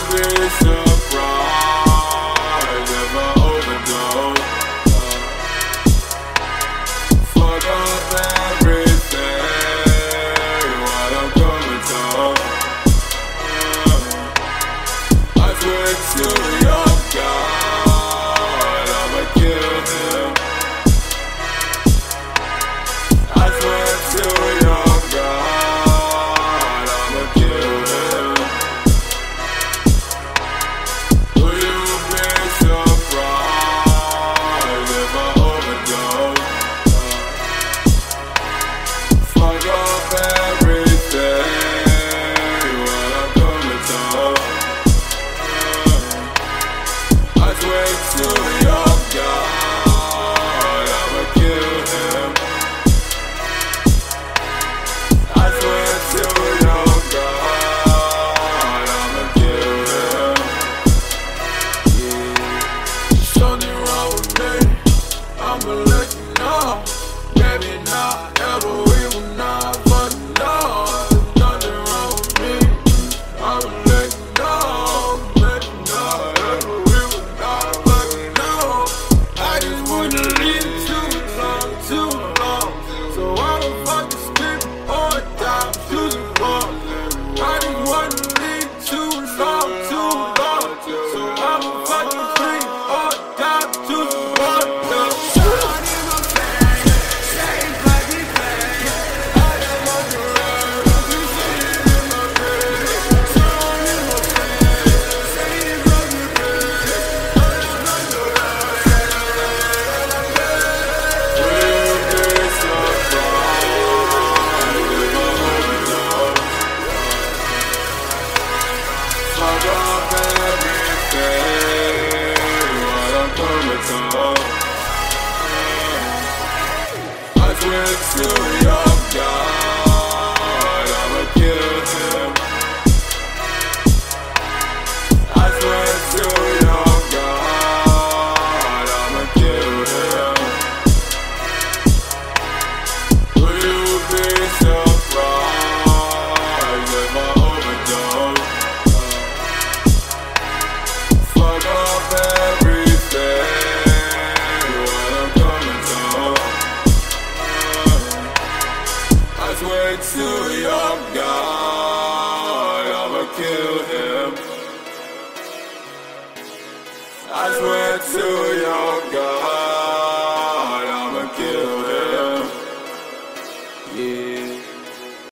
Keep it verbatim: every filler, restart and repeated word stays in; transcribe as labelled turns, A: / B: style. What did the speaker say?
A: be surprised if I overdose. Fuck up everything while I'm comatose. I swear to your God, I'ma kill him. I swear to your God, I'ma kill him. Will you be surprised if I overdose? Fuck up everything while I'm comatose. I swear to your God, I'ma kill him. I swear to your God, I'ma kill him. Yeah. Something wrong with me, I'ma let you know. Maybe not ever, we will not fucking know. There's nothing wrong with me, I'ma let you know. Maybe not ever, we will not fucking know. I just wanna leave it too long, too long. So I'ma fucking skip on top, choosing wrong. I just wanna leave too long, too long. So I'ma fucking creep on top, choosing wrong. Fuck up everything while I'm comatose. I swear to your God, I'ma kill him. I swear to your God, I'ma kill him. Will you be surprised if I overdose? Fuck up everything while I'm comatose. I swear to your God, I'ma kill him. I swear to your